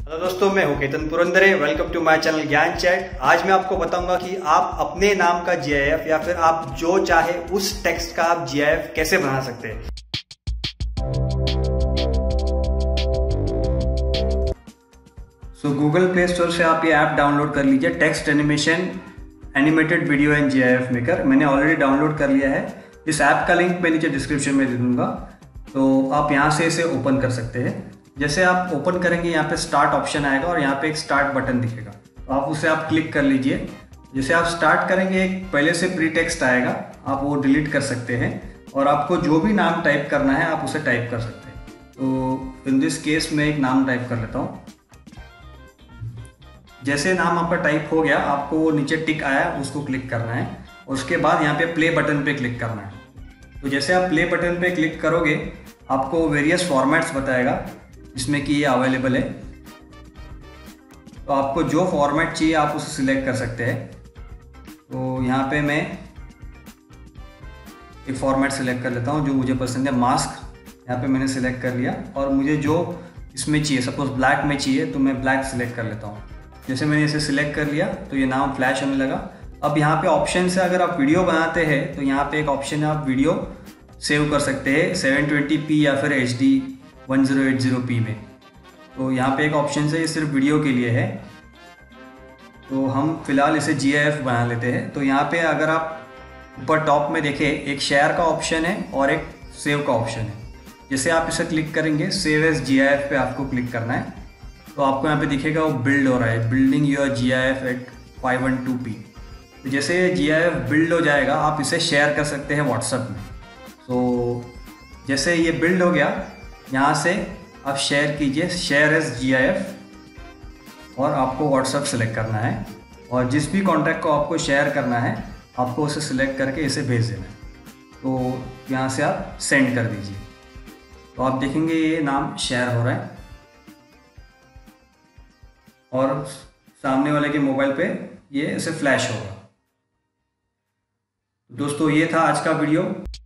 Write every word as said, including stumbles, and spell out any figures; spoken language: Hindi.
हेलो दोस्तों, मैं हूं Ketan Purandare. Welcome to my channel Gyan Chat. आज मैं आपको बताऊंगा कि आप अपने नाम का जीआईएफ या फिर आप जो चाहे उस टेक्स्ट का आप जीआईएफ कैसे बना सकते हैं। सो गूगल प्ले स्टोर से आप ये ऐप डाउनलोड कर लीजिए, text animation animated video and GIF maker. मैंने ऑलरेडी डाउनलोड कर लिया है। इस ऐप का लिंक मैं नीचे डिस्क्रिप्शन में दे दूंगा, तो आप यहाँ से इसे ओपन कर सकते हैं। जैसे आप ओपन करेंगे, यहाँ पे स्टार्ट ऑप्शन आएगा और यहाँ पे एक स्टार्ट बटन दिखेगा, तो आप उसे आप क्लिक कर लीजिए। जैसे आप स्टार्ट करेंगे, एक पहले से प्री टेक्स्ट आएगा, आप वो डिलीट कर सकते हैं और आपको जो भी नाम टाइप करना है आप उसे टाइप कर सकते हैं। तो इन दिस केस मैं एक नाम टाइप कर लेता हूँ। जैसे नाम आपका टाइप हो गया, आपको वो नीचे टिक आया, उसको क्लिक करना है। उसके बाद यहाँ पे प्ले बटन पे क्लिक करना है। तो जैसे आप प्ले बटन पे क्लिक करोगे, आपको वेरियस फॉर्मेट्स बताएगा जिसमें कि ये अवेलेबल है। तो आपको जो फॉर्मेट चाहिए आप उसे सिलेक्ट कर सकते हैं। तो यहाँ पे मैं एक फॉर्मेट सिलेक्ट कर लेता हूँ जो मुझे पसंद है, मास्क। यहाँ पे मैंने सिलेक्ट कर लिया और मुझे जो इसमें चाहिए, सपोज ब्लैक में चाहिए तो मैं ब्लैक सिलेक्ट कर लेता हूँ। जैसे मैंने इसे सिलेक्ट कर लिया तो ये नाम फ्लैश होने लगा। अब यहाँ पे ऑप्शन है, अगर आप वीडियो बनाते हैं तो यहाँ पे एक ऑप्शन है, आप वीडियो सेव कर सकते हैं सेवन ट्वेंटी पी या फिर H D one zero eight zero P में। तो यहाँ पे एक ऑप्शन है, ये सिर्फ वीडियो के लिए है। तो हम फिलहाल इसे जीआईएफ बना लेते हैं। तो यहाँ पे अगर आप ऊपर टॉप में देखें, एक शेयर का ऑप्शन है और एक सेव का ऑप्शन है। जैसे आप इसे क्लिक करेंगे, सेव एज जीआईएफ पे आपको क्लिक करना है, तो आपको यहाँ पे दिखेगा वो बिल्ड हो रहा है, building your GIF at five one two P. तो जैसे ये जीआईएफ बिल्ड हो जाएगा, आप इसे शेयर कर सकते हैं व्हाट्सएप में। तो जैसे ये बिल्ड हो गया, यहाँ से आप शेयर कीजिए, शेयर एज जीआईएफ, और आपको व्हाट्सएप सेलेक्ट करना है और जिस भी कॉन्टैक्ट को आपको शेयर करना है आपको उसे सिलेक्ट करके इसे भेज देना है। तो यहाँ से आप सेंड कर दीजिए, तो आप देखेंगे ये नाम शेयर हो रहा है और सामने वाले के मोबाइल पे ये इसे फ्लैश होगा। दोस्तों, ये था आज का वीडियो।